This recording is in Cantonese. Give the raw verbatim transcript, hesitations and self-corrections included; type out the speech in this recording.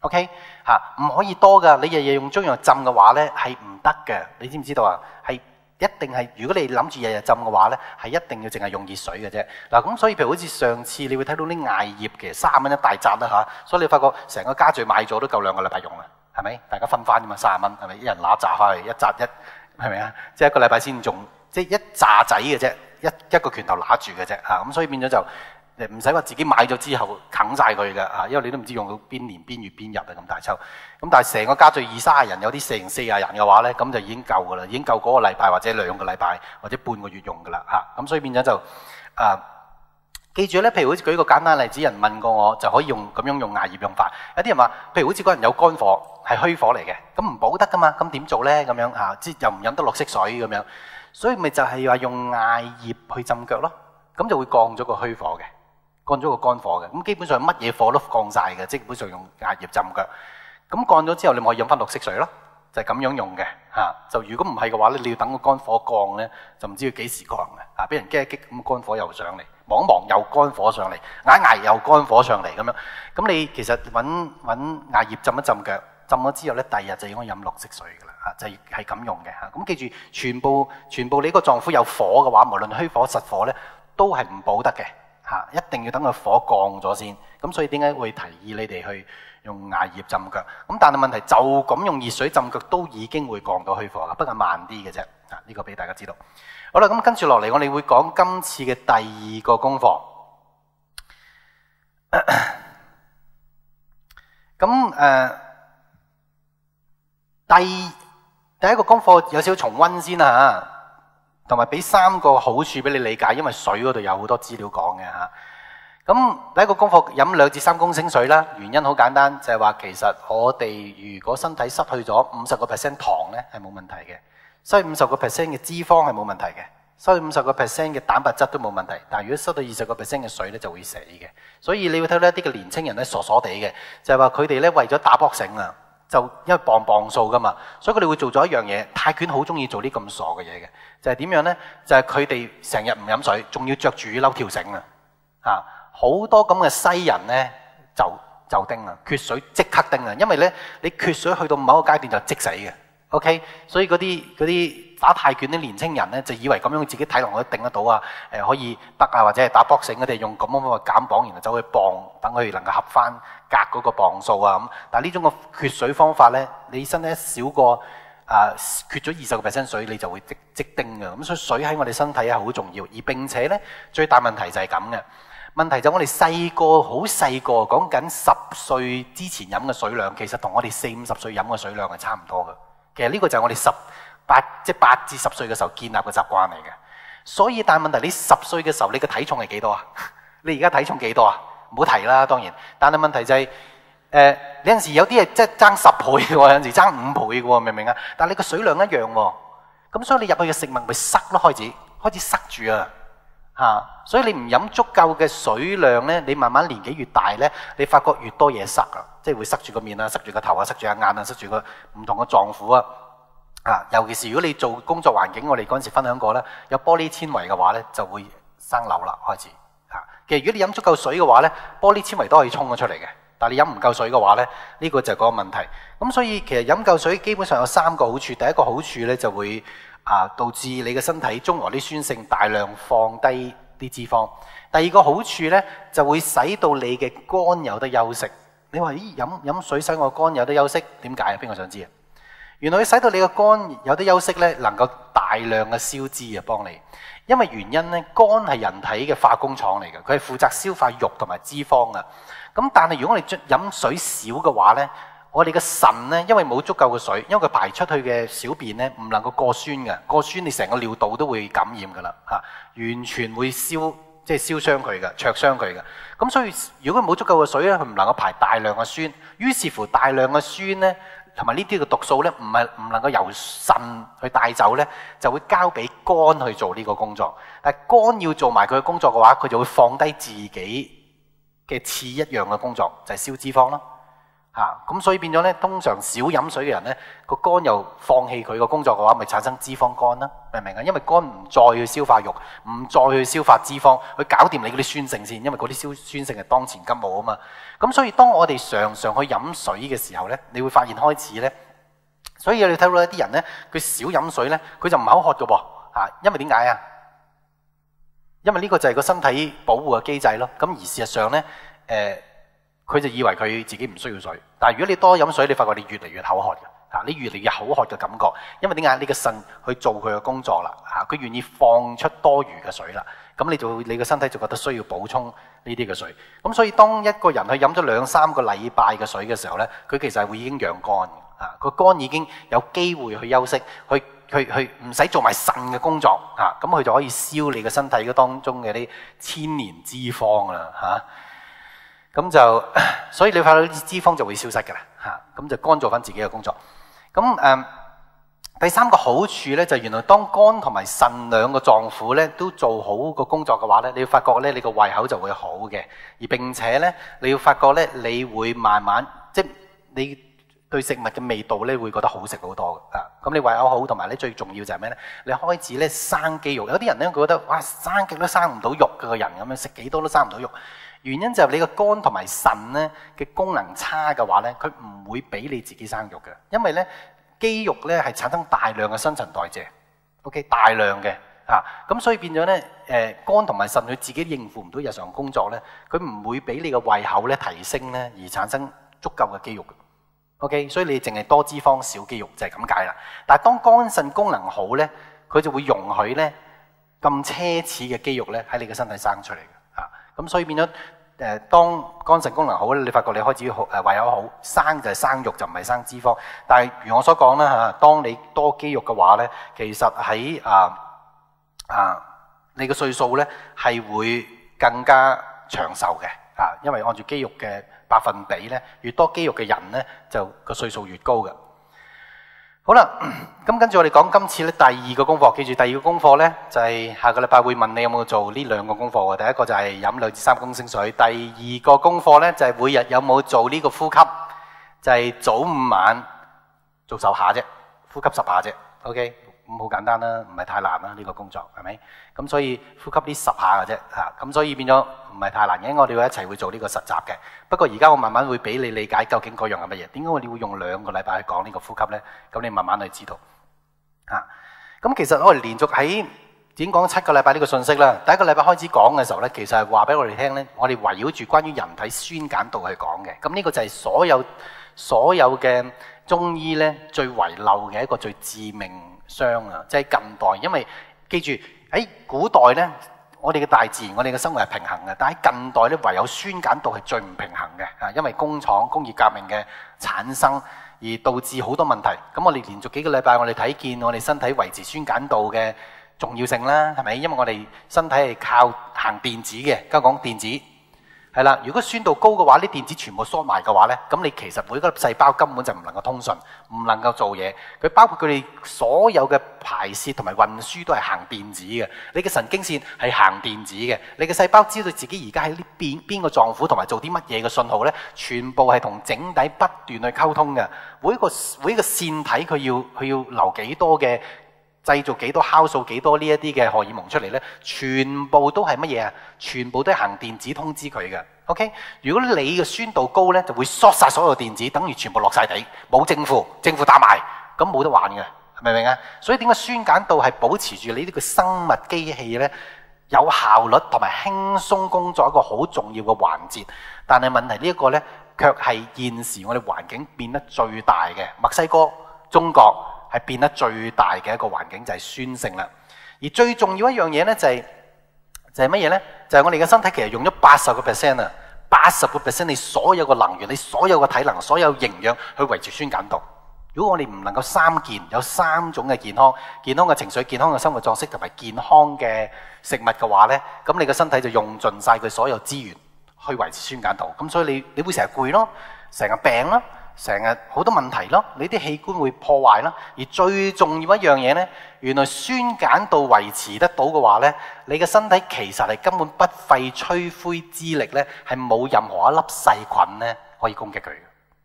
OK 嚇，唔可以多㗎。你日日用中藥浸嘅話咧係唔得嘅，你知唔知道啊？係一定係，如果你諗住日日浸嘅話咧，係一定要淨係用熱水嘅啫。嗱咁所以譬如好似上次你會睇到啲艾葉嘅三十蚊一大紮啦嚇，所以你發覺成個家聚買咗都夠兩個禮拜用啦，係咪？大家分翻啫嘛，三十蚊係咪？一人拿紮翻嚟一紮一係咪啊？即係一個禮拜先用，即係一紮仔嘅啫，一一個拳頭拿住嘅啫嚇。咁所以變咗就唔使話自己買咗之後啃晒佢嘅嚇，因為你都唔知用到邊年邊月邊日啊咁大抽。咁但係成個家聚二三十人有啲成四十人嘅話咧，咁就已經夠噶啦，已經夠嗰個禮拜或者兩個禮拜或者半個月用噶啦嚇。咁所以變咗就啊，記住咧，譬如好似舉個簡單例子，人問過我就可以用咁樣用艾葉用法。有啲人話，譬如好似嗰人有肝火係虛火嚟嘅，咁唔補得噶嘛，咁點做咧？咁樣嚇，即又唔飲得綠色水咁樣，所以咪就係話用艾葉去浸腳咯，咁就會降咗個虛火嘅。降咗個肝火嘅，咁基本上乜嘢火都降晒嘅，基本上用艾葉浸腳。咁降咗之後，你咪可以飲翻綠色水咯，就係咁樣用嘅嚇。就如果唔係嘅話咧，你要等個肝火降咧，就唔知要幾時降嘅嚇。俾人激一激，咁肝火又上嚟，望一望又肝火上嚟，捱捱又肝火上嚟咁樣。咁你其實揾揾艾葉浸一浸腳，浸咗之後咧，第二日就應該飲綠色水噶啦嚇，就係咁用嘅嚇。咁記住，全部全部你個臟腑有火嘅話，無論虛火實火咧，都係唔補得嘅。嚇！一定要等個火降咗先，咁所以點解會提議你哋去用艾葉浸腳？咁但係問題就咁用熱水浸腳都已經會降到虛火啦，不過慢啲嘅啫。啊，呢個俾大家知道。好啦，咁跟住落嚟，我哋會講今次嘅第二個功課。咁誒、呃，第第一個功課有少少重溫先啦嚇。同埋俾三個好處俾你理解，因為水嗰度有好多資料講嘅嚇。咁第一個功課，飲兩至三公升水啦。原因好簡單，就係話其實我哋如果身體失去咗五十個 percent 糖咧，係冇問題嘅；失去五十個 percent 嘅脂肪係冇問題嘅；失去五十個 percent 嘅蛋白質都冇問題。但係如果失到二十個 percent 嘅水咧，就會死嘅。所以你會睇到一啲嘅年青人咧，傻傻地嘅，就係話佢哋咧為咗打搏繩啊。就因為磅磅數噶嘛，所以佢哋會做咗一樣嘢。泰拳好中意做啲咁傻嘅嘢嘅，就係點樣呢？就係佢哋成日唔飲水，仲要着住褸跳繩啊！嚇，好多咁嘅西人呢，就就叮啊，缺水即刻叮啊！因為呢，你缺水去到某一個階段就即死嘅。OK，所以嗰啲嗰啲打泰拳啲年青人呢，就以為咁樣自己體能可以頂得到啊，誒可以得啊，或者係打搏繩，佢哋用咁樣嘅減磅，然後走去磅，等佢能夠合翻隔嗰個磅數啊咁。但係呢種個缺水方法呢，你身體少過啊缺咗二十個 percent 水，你就會即即叮嘅。咁所以水喺我哋身體係好重要，而並且呢，最大問題就係咁嘅。問題就我哋細個好細個，講緊十歲之前飲嘅水量，其實同我哋四五十歲飲嘅水量係差唔多嘅。其實呢個就係我哋十八即係八至十歲嘅時候建立嘅習慣嚟嘅，所以但係問題你十歲嘅時候你嘅體重係幾多啊？你而家體重幾多啊？唔好提啦，當然。但係問題就係、是、誒、呃、有陣時有啲係即係爭十倍嘅喎，有陣時爭五倍嘅喎，明唔明啊？但係你個水量一樣喎，咁所以你入去嘅食物咪塞咯，開始開始塞住啊嚇！所以你唔飲足夠嘅水量咧，你慢慢年紀越大咧，你發覺越多嘢塞啊！即係會塞住個面啊，塞住個頭啊，塞住個眼啊，塞住個唔同嘅臟腑啊！啊，尤其是如果你做工作環境，我哋嗰陣時分享過啦，有玻璃纖維嘅話咧，就會生瘤啦，開始嚇。其實如果你飲足夠水嘅話咧，玻璃纖維都可以衝咗出嚟嘅。但係你飲唔夠水嘅話咧，呢個就係嗰個問題。咁所以其實飲夠水基本上有三個好處。第一個好處咧就會啊導致你嘅身體中和啲酸性，大量放低啲脂肪。第二個好處咧就會使到你嘅肝有得休息。你話咦，飲飲水使我肝有得休息，點解啊？邊個想知啊？原來佢使到你個肝有得休息咧，能夠大量嘅消脂啊，幫你。因為原因咧，肝係人體嘅化工廠嚟嘅，佢係負責消化肉同埋脂肪啊。咁但係如果我哋飲水少嘅話咧，我哋嘅腎咧，因為冇足夠嘅水，因為佢排出去嘅小便咧唔能夠過酸嘅，過酸你成個尿道都會感染噶啦嚇，完全會燒即係燒傷佢嘅，灼傷佢嘅。咁所以如果冇足夠嘅水咧，佢唔能夠排大量嘅酸，於是乎大量嘅酸咧同埋呢啲嘅毒素咧，唔係唔能夠由腎去帶走咧，就會交俾肝去做呢個工作。但係肝要做埋佢嘅工作嘅話，佢就會放低自己嘅次一樣嘅工作，就係燒脂肪咯。 嚇，咁所以變咗咧，通常少飲水嘅人咧，個肝又放棄佢個工作嘅話，咪產生脂肪肝啦，明唔明啊？因為肝唔再去消化肉，唔再去消化脂肪，去搞掂你嗰啲酸性先，因為嗰啲酸酸性係當前急務啊嘛。咁所以當我哋常常去飲水嘅時候咧，你會發現開始咧，所以你睇到一啲人咧，佢少飲水咧，佢就唔口渴嘅噃嚇，因為點解啊？因為呢個就係個身體保護嘅機制咯。咁而事實上咧，誒、呃。佢就以為佢自己唔需要水，但係如果你多飲水，你發覺你越嚟越口渴嘅，嚇你越嚟越口渴嘅感覺，因為點解？你個腎去做佢嘅工作啦，嚇佢願意放出多餘嘅水啦，咁你就你個身體就覺得需要補充呢啲嘅水，咁所以當一個人去飲咗兩三個禮拜嘅水嘅時候呢，佢其實係會已經養肝嘅，嚇個肝已經有機會去休息，去去去唔使做埋腎嘅工作，嚇咁佢就可以燒你嘅身體嘅當中嘅啲千年脂肪啦，嚇。咁就，所以你發覺啲脂肪就會消失㗎啦，嚇，咁就肝做翻自己嘅工作。咁誒、嗯，第三個好處咧，就係原來當肝同埋腎兩個臟腑咧都做好個工作嘅話咧，你會發覺咧你個胃口就會好嘅，而並且咧你要發覺咧你會慢慢，即係你對食物嘅味道咧會覺得好食好多嘅，啊，咁你胃口好，同埋咧最重要就係咩咧？你開始咧生肌肉，有啲人咧覺得哇生極都生唔到肉嘅個人咁樣，食幾多都生唔到肉。原因就係你個肝同埋腎咧嘅功能差嘅話咧，佢唔會俾你自己生肉嘅，因為咧肌肉咧係產生大量嘅新陳代謝 ，OK 大量嘅嚇，咁所以變咗咧誒肝同埋腎佢自己應付唔到日常工作咧，佢唔會俾你個胃口咧提升咧而產生足夠嘅肌肉嘅 ，OK 所以你淨係多脂肪少肌肉就係咁解啦。但係當肝腎功能好咧，佢就會容許咧咁奢侈嘅肌肉咧喺你嘅身體生出嚟嘅嚇，咁所以變咗。誒，當肝腎功能好咧，你發覺你開始好誒胃口好，生就係生肉，就唔係生脂肪。但係如我所講啦嚇，當你多肌肉嘅話咧，其實喺啊啊你嘅歲數咧係會更加長壽嘅啊，因為按住肌肉嘅百分比咧，越多肌肉嘅人咧就個歲數越高嘅。好啦，咁跟住我哋講今次咧第二個功課，記住第二個功課咧就係下個禮拜會問你有冇做呢兩個功課嘅。第一個就係飲兩至三公升水，第二個功課咧就係每日有冇做呢個呼吸，就係早午晚做十下啫，呼吸十下啫。OK，咁好簡單啦，唔係太難啦呢個工作係咪？咁所以呼吸呢十下嘅啫嚇，咁所以變咗唔係太難嘅，我哋會一齊會做呢個實習嘅。不過而家我慢慢會俾你理解究竟嗰樣係乜嘢，點解我哋會用兩個禮拜去講呢個呼吸呢？咁你慢慢去知道嚇。咁其實我哋連續喺已經講七個禮拜呢個信息啦。第一個禮拜開始講嘅時候呢，其實係話俾我哋聽呢，我哋圍繞住關於人體酸鹼度去講嘅。咁呢個就係所有所有嘅中醫呢最遺漏嘅一個最致命傷啊！即係近代，因為記住喺古代呢，我哋嘅大自然，我哋嘅生活係平衡嘅，但喺近代咧，唯有酸鹼度係最唔平衡嘅啊！因為工廠、工業革命嘅產生而導致好多問題。咁我哋連續幾個禮拜，我哋睇見我哋身體維持酸鹼度嘅重要性啦，係咪？因為我哋身體係靠行電子嘅，而家講電子係啦。如果酸度高嘅話，啲電子全部縮埋嘅話咧，咁你其實每個細胞根本就唔能夠通訊，唔能夠做嘢。佢包括佢哋所有嘅排泄同埋運輸都係行電子嘅。你嘅神經線係行電子嘅。你嘅細胞知道自己而家喺呢邊邊個臟腑同埋做啲乜嘢嘅信號咧，全部係同整體不斷去溝通嘅。每一個每一個線體佢要佢要留幾多嘅。製造幾多酵素幾多呢一啲嘅荷爾蒙出嚟呢？全部都係乜嘢啊？全部都係行電子通知佢嘅。OK， 如果你嘅酸度高呢，就會縮晒所有電子，等於全部落晒地，冇正負，正負打埋，咁冇得玩嘅，明唔明啊？所以點解酸鹼度係保持住你呢個生物機器呢？有效率同埋輕鬆工作一個好重要嘅環節？但係問題呢一個呢，卻係現時我哋環境變得最大嘅墨西哥、中國。係變得最大嘅一個環境就係酸性啦，而最重要一樣嘢呢，就係就係乜嘢呢？就係我哋嘅身體其實用咗八十個 percent 啊，八十個 percent 你所有嘅能源、你所有嘅體能、所有營養去維持酸鹼度。如果我哋唔能夠三件有三種嘅健康、健康嘅情緒、健康嘅生活作息同埋健康嘅食物嘅話呢，咁你嘅身體就用盡晒佢所有資源去維持酸鹼度。咁所以你你會成日攰咯，成日病咯。成日好多問題咯，你啲器官會破壞咯，而最重要一樣嘢呢，原來酸鹼度維持得到嘅話呢，你嘅身體其實係根本不費吹灰之力呢，係冇任何一粒細菌呢可以攻擊佢嘅。